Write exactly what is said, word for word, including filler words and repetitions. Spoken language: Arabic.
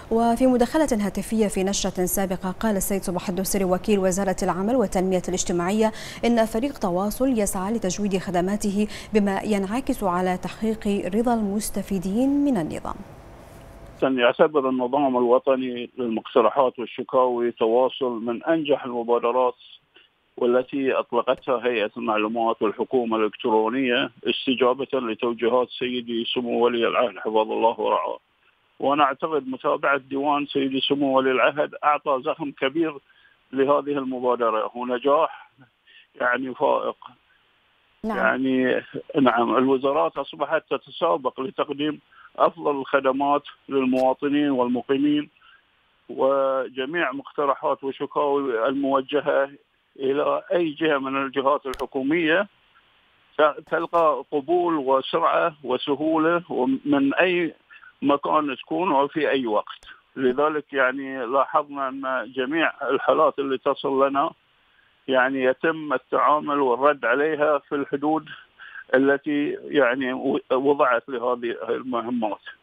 وفي مداخلة هاتفية في نشرة سابقة قال السيد صباح الدوسري وكيل وزارة العمل والتنمية الاجتماعية إن فريق تواصل يسعى لتجويد خدماته بما ينعكس على تحقيق رضا المستفيدين من النظام. يعتبر النظام الوطني للمقترحات والشكاوي تواصل من أنجح المبادرات والتي أطلقتها هيئة المعلومات والحكومة الإلكترونية استجابة لتوجيهات سيدي سمو ولي العهد حفظه الله ورعاه. وأنا أعتقد متابعة ديوان سيدي سمو ولي العهد أعطى زخم كبير لهذه المبادرة ونجاح يعني فائق. نعم. يعني نعم الوزارات أصبحت تتسابق لتقديم أفضل الخدمات للمواطنين والمقيمين، وجميع مقترحات وشكاوي الموجهة إلى أي جهة من الجهات الحكومية تلقى قبول وسرعة وسهولة ومن أي مكان تكون وفي أي وقت. لذلك يعني لاحظنا أن جميع الحالات اللي تصل لنا يعني يتم التعامل والرد عليها في الحدود التي يعني وضعت لهذه المهمات.